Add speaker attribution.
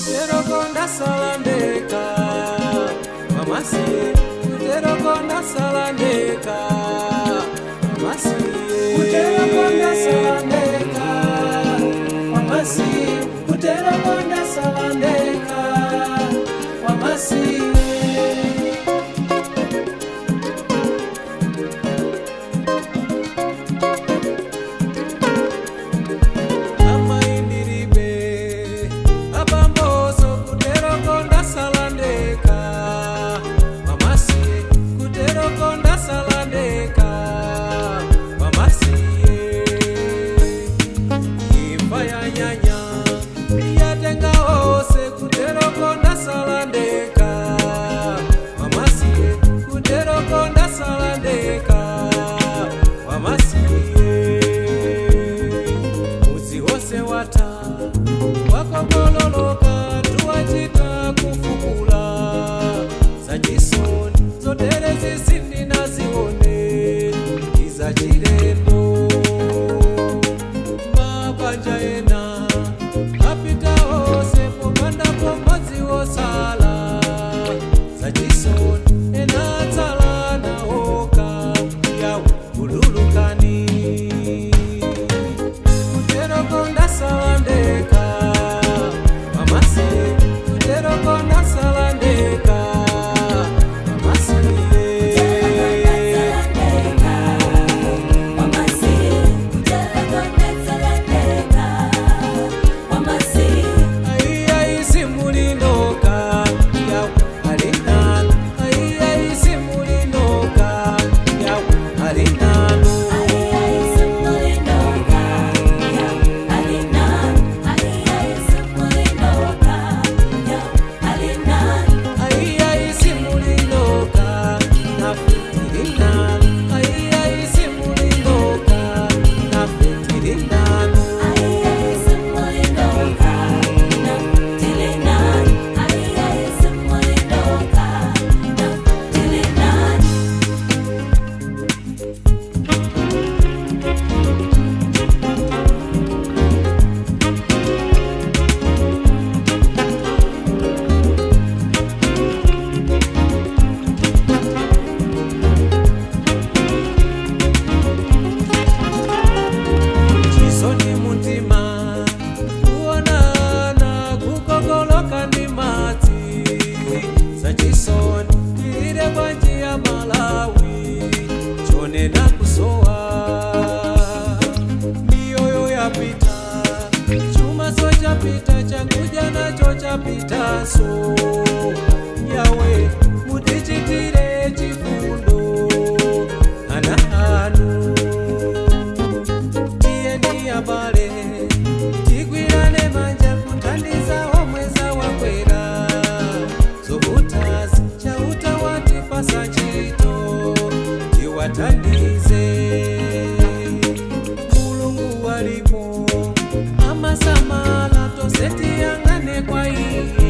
Speaker 1: kuterokonda salandeka mamasi kuterokonda salandeka mamasi kuterokonda salandeka mamasi kuterokonda salandeka mamasi wakogololoka tuwachita kufukula zachisoni zotere zisini nazione iza chilendo mabanja ena apita ose popanda pomodzi wosala zachisoni ena tsala naoka yawo ululukani kuterokonda salandeka kuterokonda salandeka mamasi chapita chakuja nacho chapita so yawe mutichitire chifundo ana anu tieni abale tigwirane manja kutandiza omweza wakwera zobutazi chauta watifasa chito tiwatandize mulungu walipo amasamala toseti yangane kwa hii